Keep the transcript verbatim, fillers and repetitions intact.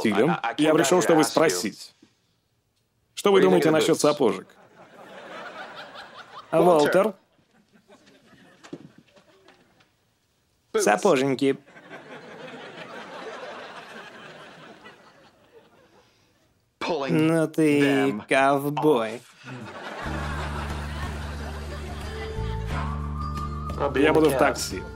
стилем, я пришел, чтобы спросить. Что вы думаете насчет сапожек? Уолтер. Сапоженьки. Ну ты ковбой. Я буду в такси.